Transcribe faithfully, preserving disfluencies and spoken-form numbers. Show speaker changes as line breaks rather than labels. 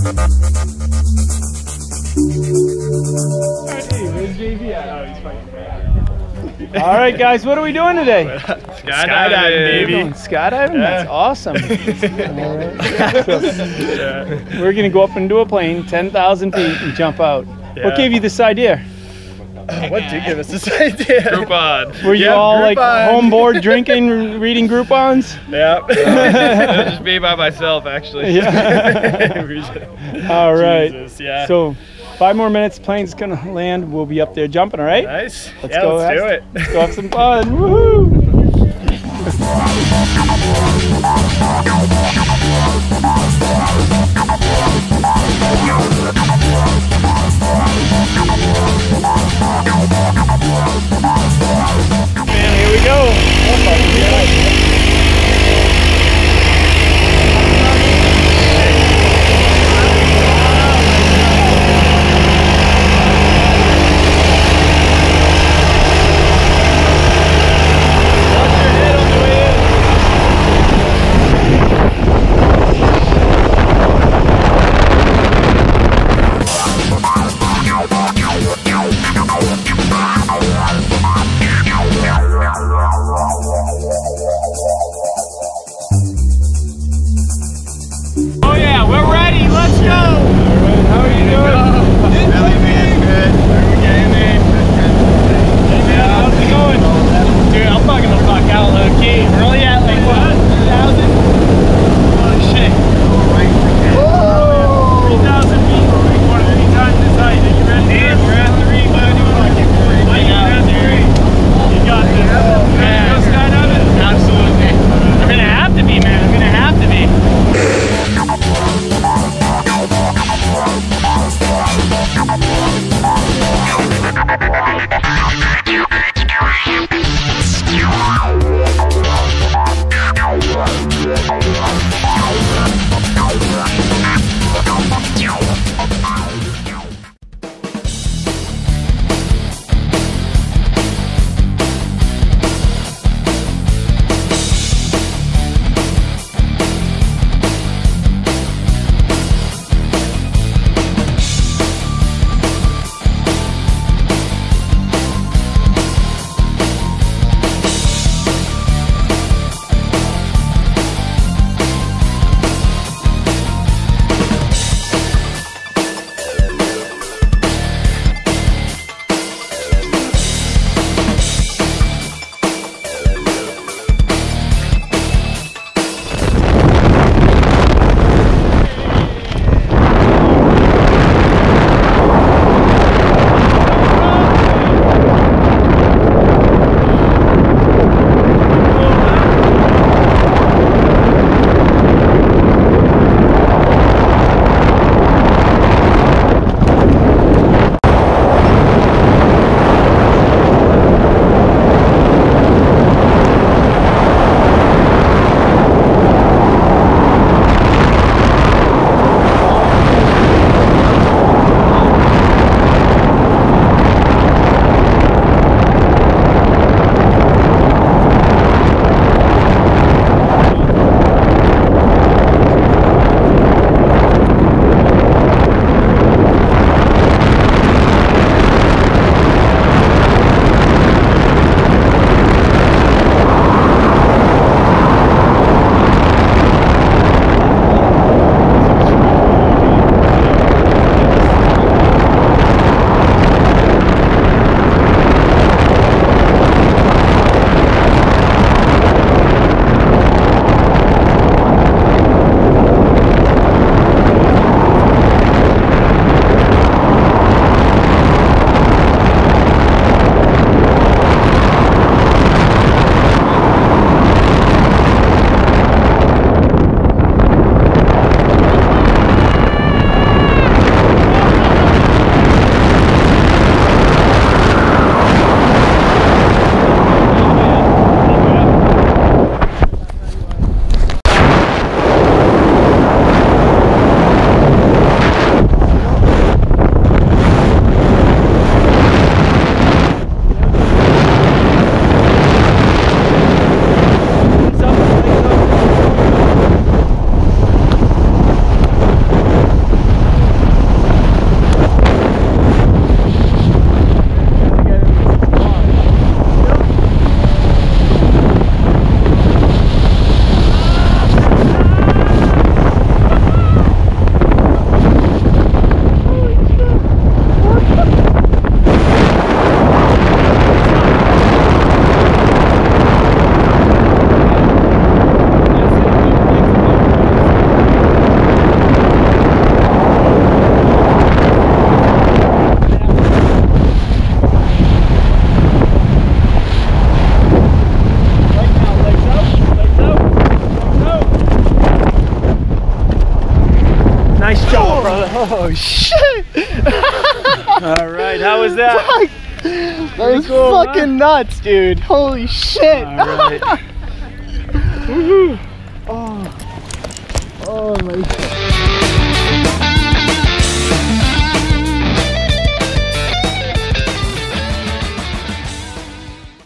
All right, guys, what are we doing today?
Skydiving, Skydiving baby.
Skydiving?
Yeah.
That's awesome. Right. So, yeah. We're going to go up into a plane, ten thousand feet, and jump out. Yeah. What gave you this idea?
Uh, what did give us this idea? Groupon.
Were you
yep,
all
Groupon.
like home board drinking, reading Groupons?
Yep. uh, just me by myself, actually.
Yeah. All right.
Jesus, yeah.
So, five more minutes, plane's gonna land. We'll be up there jumping, all right?
Nice.
Let's
yeah,
go.
let's
have,
do it.
Let's go have some fun. Woohoo! Man, here we go.
shit!
All right, how was that?
Fuck. That was
cool,
fucking
huh?
nuts, dude. Holy shit!
All right.
Oh, oh my God.